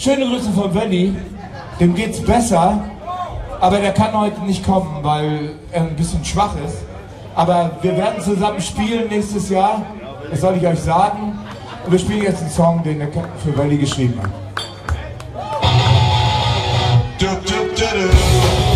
schöne Grüße von Wölli. Dem geht's besser, aber der kann heute nicht kommen, weil er ein bisschen schwach ist. Aber wir werden zusammen spielen nächstes Jahr, das soll ich euch sagen. Und wir spielen jetzt einen Song, den er für Wölli geschrieben hat.